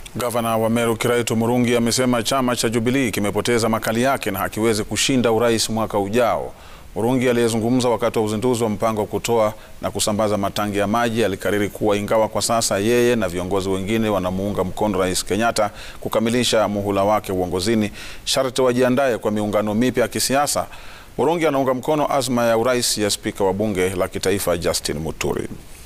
Gavana wa Meru Kiraitu Murungi amesema chama cha Jubilee kimepoteza makali yake na hakiwezi kushinda urais mwaka ujao. Murungi aliyezungumza wakati wa uzinduzi wa mpango wa kutoa na kusambaza matangi ya maji alikariri kuwa ingawa kwa sasa yeye na viongozi wengine wanamuunga mkono Rais Kenyatta kukamilisha muhula wake uongozini, sharti wajiandae kwa miungano mipya ya kisiasa. Murungi anaunga mkono azma ya urais ya Spika wa Bunge la Kitaifa Justin Muturi.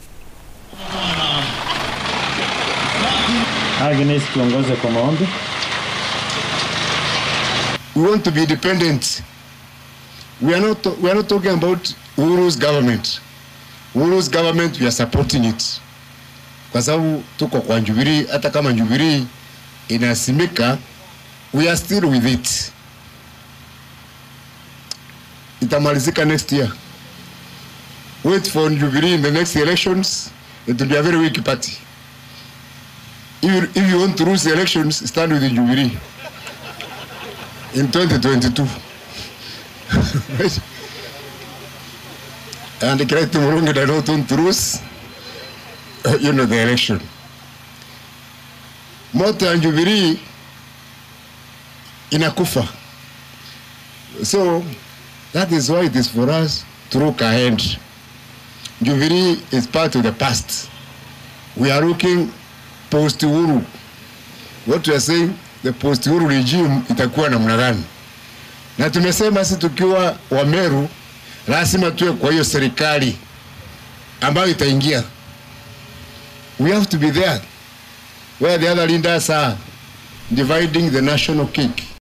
Agnes, tuongoze kwa maombi. We want to be independent. We are not talking about Uhuru's government. Uhuru's government, we are supporting it. Kwa sababu tuko kwa Jubilee, hata kama Jubilee inasimika, we are still with it. Itamalizika next year. Wait for Jubilee in the next elections. It will be a very weak party. If you want to lose the elections, stand with the Jubilee in 2022. And the Kiraitu Murungi does not want to lose, the election. Moto and Jubilee inakufa. So that is why it is for us to look ahead. Jubilee is part of the past. We are looking post-Uhuru. What we are saying, the post-Uhuru regime itakuwa namna gani? Na tumesema sisi tukiwa wa Meru lazima tuwe kwa hiyo serikali ambayo itaingia. We have to be there where the other leaders are dividing the national cake.